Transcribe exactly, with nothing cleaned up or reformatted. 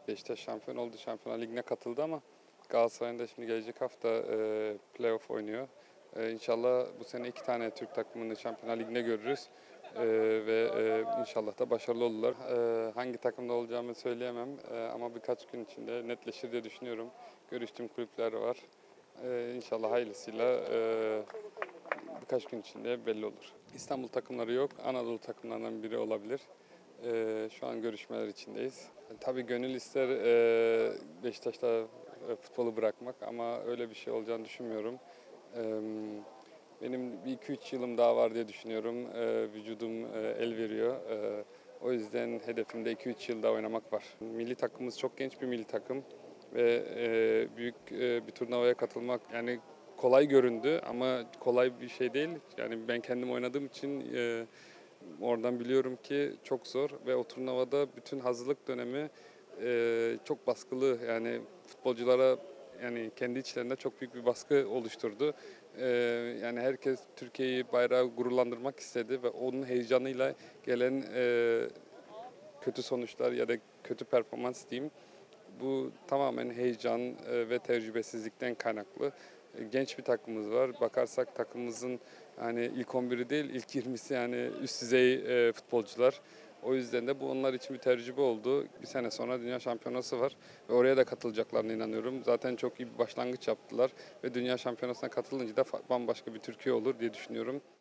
Beşiktaş şampiyon oldu, Şampiyonlar Ligi'ne katıldı ama Galatasaray'ın da şimdi gelecek hafta e, playoff oynuyor. E, İnşallah bu sene iki tane Türk takımını Şampiyonlar Ligi'ne görürüz. E, ve e, inşallah da başarılı olurlar. E, hangi takımda olacağımı söyleyemem e, ama birkaç gün içinde netleşir diye düşünüyorum. Görüştüğüm kulüpler var. E, İnşallah hayırlısıyla e, birkaç gün içinde belli olur. İstanbul takımları yok, Anadolu takımlarından biri olabilir. Ee, şu an görüşmeler içindeyiz. Tabii gönül ister e, Beşiktaş'ta e, futbolu bırakmak ama öyle bir şey olacağını düşünmüyorum. Ee, benim bir iki üç yılım daha var diye düşünüyorum. Ee, vücudum e, el veriyor. Ee, o yüzden hedefimde iki üç yıl daha oynamak var. Milli takımımız çok genç bir milli takım ve e, büyük e, bir turnuvaya katılmak yani kolay göründü ama kolay bir şey değil. Yani ben kendim oynadığım için e, oradan biliyorum ki çok zor ve o turnuvada bütün hazırlık dönemi e, çok baskılı. Yani futbolculara yani kendi içlerinde çok büyük bir baskı oluşturdu. E, yani herkes Türkiye'yi bayrağı gururlandırmak istedi ve onun heyecanıyla gelen e, kötü sonuçlar ya da kötü performans diyeyim. Bu tamamen heyecan e, ve tecrübesizlikten kaynaklı. E, Genç bir takımımız var. Bakarsak takımımızın yani ilk on biri değil, ilk yirmisi yani üst düzey e, futbolcular. O yüzden de bu onlar için bir tecrübe oldu. Bir sene sonra Dünya Şampiyonası var ve oraya da katılacaklarına inanıyorum. Zaten çok iyi bir başlangıç yaptılar ve Dünya Şampiyonası'na katılınca da bambaşka bir Türkiye olur diye düşünüyorum.